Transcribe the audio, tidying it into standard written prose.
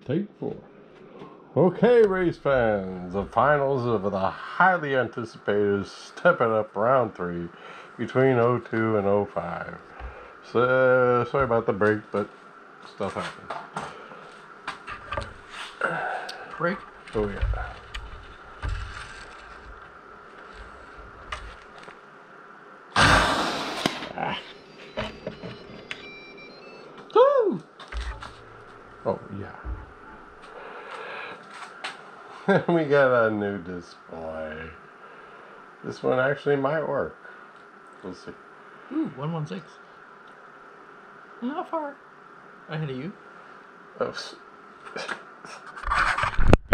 Take 4. Okay, race fans, the finals of the highly anticipated Step It Up Round 3 between 02 and 05. So, sorry about the break, but stuff happens. Break? Oh, yeah. Woo! Oh, yeah. We got a new display. This one actually might work. We'll see. Ooh, 116. Not far ahead of you. Oh,